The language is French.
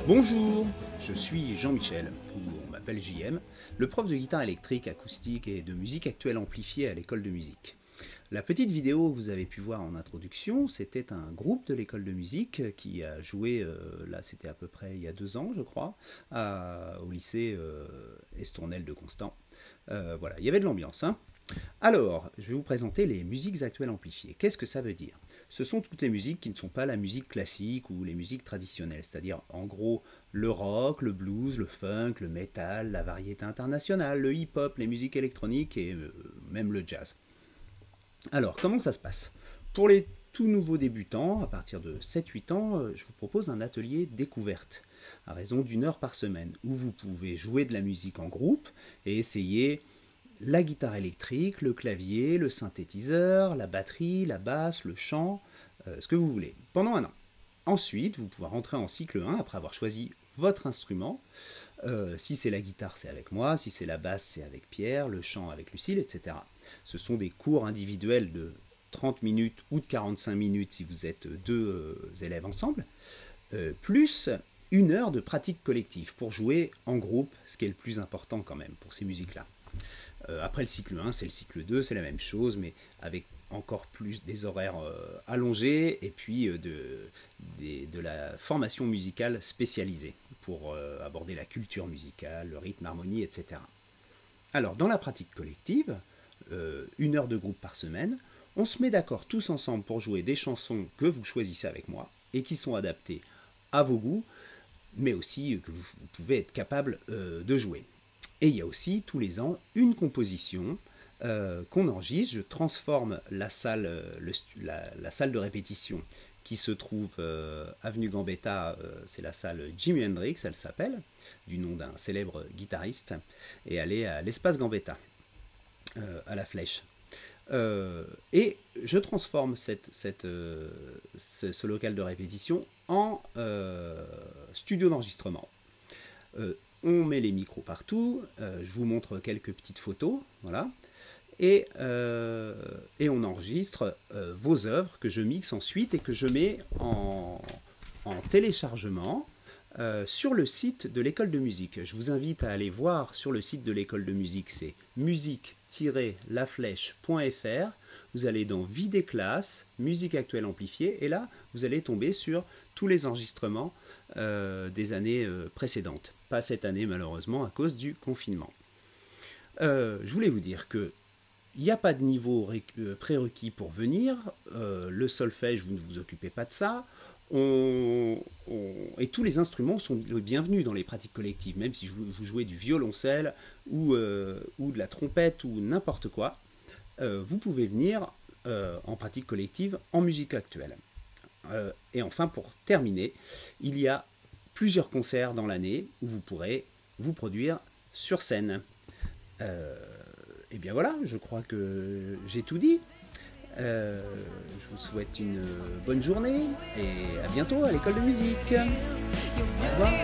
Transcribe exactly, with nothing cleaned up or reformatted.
Bonjour, je suis Jean-Michel, ou on m'appelle J M, le prof de guitare électrique, acoustique et de musique actuelle amplifiée à l'école de musique. La petite vidéo que vous avez pu voir en introduction, c'était un groupe de l'école de musique qui a joué, euh, là c'était à peu près il y a deux ans je crois, à, au lycée euh, Estournel de Constant. Euh, voilà, il y avait de l'ambiance, hein. Alors, je vais vous présenter les musiques actuelles amplifiées. Qu'est-ce que ça veut dire? Ce sont toutes les musiques qui ne sont pas la musique classique ou les musiques traditionnelles, c'est-à-dire en gros le rock, le blues, le funk, le metal, la variété internationale, le hip-hop, les musiques électroniques et euh, même le jazz. Alors, comment ça se passe? Pour les tout nouveaux débutants, à partir de sept huit ans, je vous propose un atelier découverte, à raison d'une heure par semaine, où vous pouvez jouer de la musique en groupe et essayer la guitare électrique, le clavier, le synthétiseur, la batterie, la basse, le chant, euh, ce que vous voulez, pendant un an. Ensuite, vous pouvez rentrer en cycle un après avoir choisi votre instrument. Euh, si c'est la guitare, c'est avec moi, si c'est la basse, c'est avec Pierre, le chant avec Lucille, et cetera. Ce sont des cours individuels de trente minutes ou de quarante-cinq minutes si vous êtes deux euh, élèves ensemble, euh, plus une heure de pratique collective pour jouer en groupe, ce qui est le plus important quand même pour ces musiques-là. Euh, après le cycle un, c'est le cycle deux, c'est la même chose, mais avec encore plus des horaires euh, allongés et puis euh, de, des, de la formation musicale spécialisée pour euh, aborder la culture musicale, le rythme, l'harmonie, et cetera. Alors, dans la pratique collective, euh, une heure de groupe par semaine, on se met d'accord tous ensemble pour jouer des chansons que vous choisissez avec moi et qui sont adaptées à vos goûts, mais aussi que vous pouvez être capable euh, de jouer. Et il y a aussi tous les ans une composition euh, qu'on enregistre. Je transforme la salle, le, la, la salle de répétition qui se trouve euh, avenue Gambetta, euh, c'est la salle Jimi Hendrix, elle s'appelle, du nom d'un célèbre guitariste, et elle est à l'espace Gambetta, euh, à la Flèche. Euh, et je transforme cette, cette, euh, ce, ce local de répétition en euh, studio d'enregistrement. Euh, On met les micros partout, euh, je vous montre quelques petites photos, voilà, et, euh, et on enregistre euh, vos œuvres que je mixe ensuite et que je mets en, en téléchargement euh, sur le site de l'école de musique. Je vous invite à aller voir sur le site de l'école de musique, c'est musique tiret la flèche point F R. Vous allez dans vie des classes, musique actuelle amplifiée, et là vous allez tomber sur tous les enregistrements euh, des années euh, précédentes. Pas cette année malheureusement à cause du confinement. Euh, je voulais vous dire que il n'y a pas de niveau prérequis pour venir. Euh, le solfège, vous ne vous occupez pas de ça. On, on, et tous les instruments sont les bienvenus dans les pratiques collectives, même si vous jouez du violoncelle ou, euh, ou de la trompette ou n'importe quoi. Euh, vous pouvez venir euh, en pratique collective en musique actuelle. Euh, et enfin, pour terminer, il y a plusieurs concerts dans l'année où vous pourrez vous produire sur scène. Euh, et bien voilà, je crois que j'ai tout dit. Euh, je vous souhaite une bonne journée et à bientôt à l'école de musique. Au revoir.